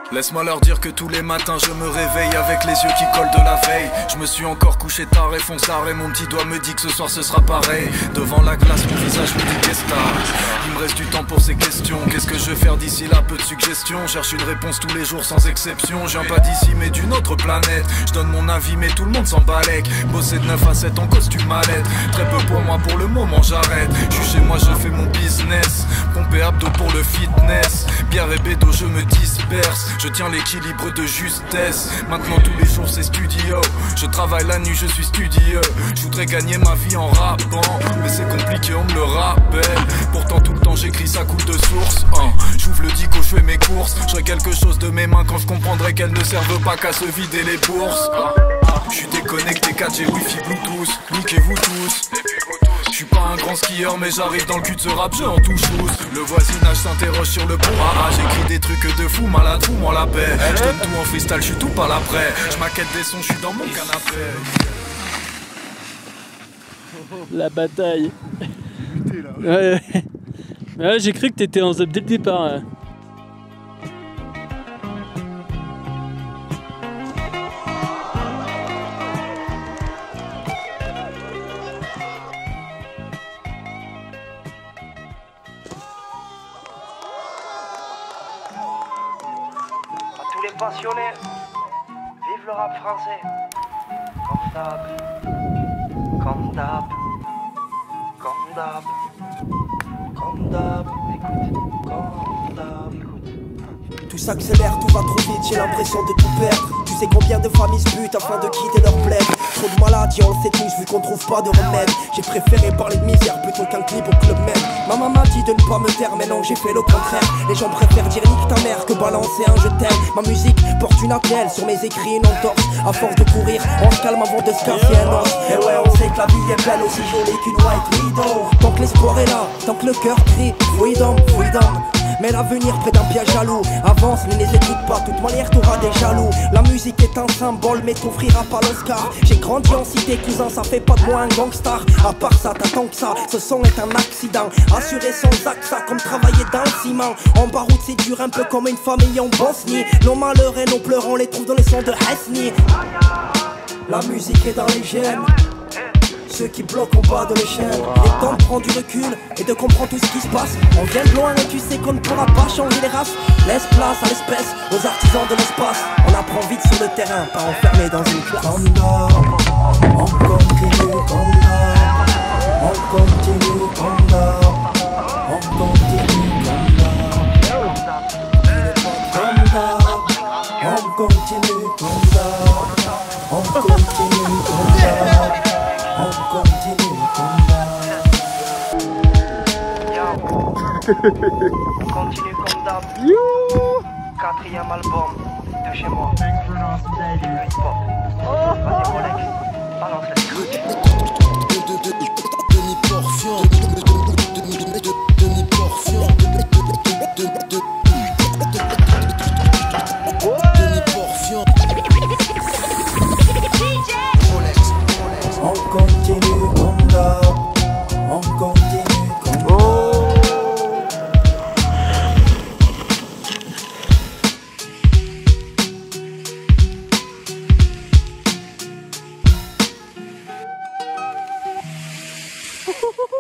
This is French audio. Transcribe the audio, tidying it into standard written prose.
Laisse-moi leur dire que tous les matins je me réveille avec les yeux qui collent de la veille. Je me suis encore couché tard et foncard et mon petit doigt me dit que ce soir ce sera pareil. Devant la glace mon visage me dit qu'est-ce que t'as. Il me reste du temps pour ces questions. Qu'est-ce que je vais faire d'ici là? Peu de suggestions. Cherche une réponse tous les jours sans exception. Je viens pas d'ici mais d'une autre planète. Je donne mon avis mais tout le monde s'en balèque. Bosser de 9 à 7 en costume à l'aide. Très peu pour moi pour le moment j'arrête. Je suis chez moi je fais mon business. Pompé abdos pour le fitness. Bière et bédo je me disperse. Je tiens l'équilibre de justesse. Maintenant tous les jours c'est studio. Je travaille la nuit, je suis studieux. Je voudrais gagner ma vie en rappant, mais c'est compliqué, on me le rappelle. Pourtant tout le temps j'écris, ça coule de source. J'ouvre le dico, je fais mes courses. J'aurai quelque chose de mes mains quand je comprendrai qu'elles ne servent pas qu'à se vider les bourses. Je suis déconnecté 4G, Wi-Fi, Bluetooth. Niquez-vous tous. Je suis pas un grand skieur mais j'arrive dans le cul de ce rap, je en touche tous. Le voisinage s'interroge sur le bon. J'écris des trucs de fou, malade, fous-moi la paix. Je donne tout en freestyle, je suis tout pas l'après. Je maquette des sons, je suis dans mon canapé. La bataille. Ouais, ouais, j'ai cru que t'étais en zone dès le départ. Ouais. Tous les passionnés, vive le rap français. Comme d'hab, comme d'hab, comme d'hab, comme d'hab, écoute, comme d'hab, écoute. Tout s'accélère, tout va trop vite, j'ai l'impression de tout perdre. Tu sais combien de familles se butent afin de quitter leur bled. Trop de maladies, on le sait tous, vu qu'on trouve pas de remède. J'ai préféré parler de misère plutôt qu'un clip au Club Med. Maman m'a dit de ne pas me taire, mais non, j'ai fait le contraire. Les gens préfèrent dire nique ta mère que balancer un je t'aime. Ma musique porte une attelle, sur mes écrits une entorse. À force de courir, on se calme avant de se casser un os. Et ouais, on sait que la vie est belle, aussi jolie qu'une white widow. Tant que l'espoir est là, tant que le cœur crie freedom, freedom. Mais l'avenir près d'un piège jaloux. Avance mais les écoute pas, toute manière t'auras des jaloux. La musique est un symbole mais t'offrira pas l'Oscar. J'ai grandi en cité cousin, ça fait pas de moi un gangstar. À part ça, t'attends que ça, ce son est un accident. Assuré sans AXA, comme travailler dans le ciment. En baroud c'est dur, un peu comme une famille en Bosnie. Nos malheurs et nos pleurs on les trouve dans les sons de Hesni. La musique est dans les gènes. Ceux qui bloquent en bas de l'échelle. Il est temps de prendre du recul et de comprendre tout ce qui se passe. On vient de loin et tu sais qu'on ne pourra pas changer les races. Laisse place à l'espèce, aux artisans de l'espace. On apprend vite sur le terrain, pas enfermé dans une classe. On dort, on continue, on dort. On continue, on dort. On continue, on dort. On dort, on continue, on dort. On continue, on dort. On continue comme d'hab. On continue comme d'hab. Quatrième album de chez moi. Hip hop. Vas-y Rolex, balance la demi-portion. Demi-portion. Demi-portion. on continue comme d'hab. On continue comme d'hab. Oh